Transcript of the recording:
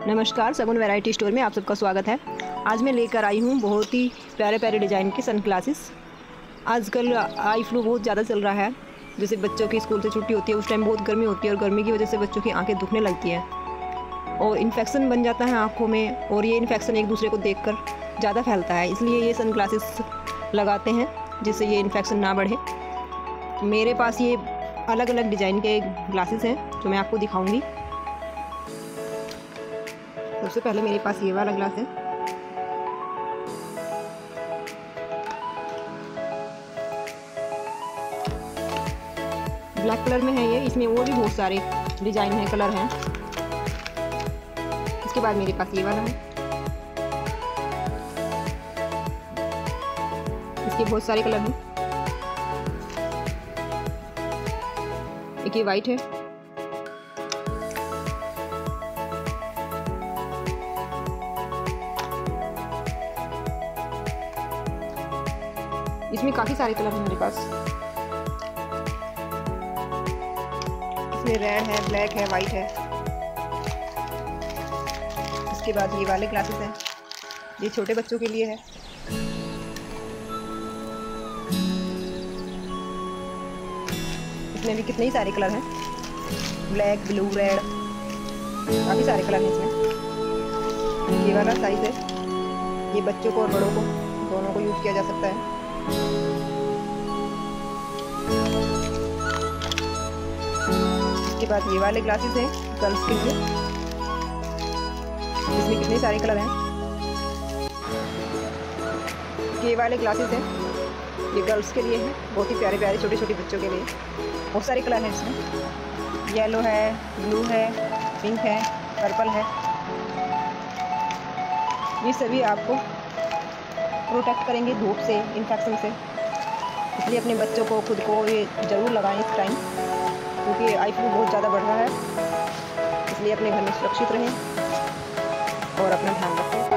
नमस्कार, सगुन variety store में आप सबका स्वागत है। आज मैं लेकर आई हूँ बहुत ही प्यारे प्यारे डिज़ाइन के सन ग्लासेस। आजकल आई फ्लू बहुत ज़्यादा चल रहा है। जैसे बच्चों की स्कूल से छुट्टी होती है उस टाइम बहुत गर्मी होती है और गर्मी की वजह से बच्चों की आंखें दुखने लगती हैं और इन्फेक्शन बन जाता है आँखों में, और ये इन्फेक्शन एक दूसरे को देखकर ज़्यादा फैलता है। इसलिए ये सन ग्लासेस लगाते हैं जिससे ये इन्फेक्शन ना बढ़े। मेरे पास ये अलग अलग डिज़ाइन के ग्लासेस हैं जो मैं आपको दिखाऊंगी। सबसे पहले मेरे पास ये वाला ग्लास है। ब्लैक कलर में है ये, इसमें और भी बहुत सारे डिजाइन हैं, कलर हैं। इसके बाद मेरे पास ये वाला है, इसके बहुत सारे कलर हैं। एक ये वाइट है, इसमें काफ़ी सारे कलर हैं मेरे पास। इसमें रेड है, ब्लैक है, वाइट है। इसके बाद ये वाले ग्लासेस हैं, ये छोटे बच्चों के लिए है। इसमें भी कितने ही सारे कलर हैं, ब्लैक, ब्लू, रेड, काफ़ी सारे कलर हैं इसमें। ये वाला साइज़ है, ये बच्चों को और बड़ों को दोनों को यूज़ किया जा सकता है। इसके बाद ये वाले ग्लासेस हैं गर्ल्स के लिए, इसमें कितने सारे कलर हैं। ये वाले ग्लासेस हैं, ये गर्ल्स के लिए हैं, बहुत ही प्यारे प्यारे छोटे छोटे बच्चों के लिए। बहुत सारे कलर हैं इसमें, येलो है, ब्लू है, पिंक है, पर्पल है। ये सभी आपको प्रोटेक्ट करेंगे धूप से, इन्फेक्शन से। इसलिए अपने बच्चों को, खुद को ये ज़रूर लगाएं इस टाइम, क्योंकि आई फ्लू बहुत ज़्यादा बढ़ रहा है। इसलिए अपने घर में सुरक्षित रहें और अपना ध्यान रखें।